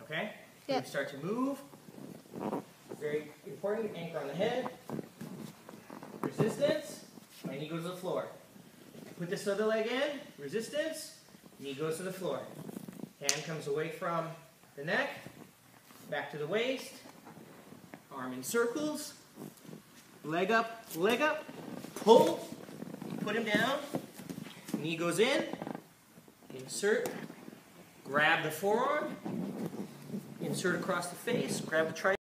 Okay? Yep. We start to move. Very important. Anchor on the head. Resistance. My knee goes to the floor. Put this other leg in. Resistance. Knee goes to the floor. Hand comes away from the neck. Back to the waist. Arm in circles. Leg up. Leg up. Pull. Put him down. Knee goes in. Insert. Grab the forearm. Insert across the face. Grab the tricep.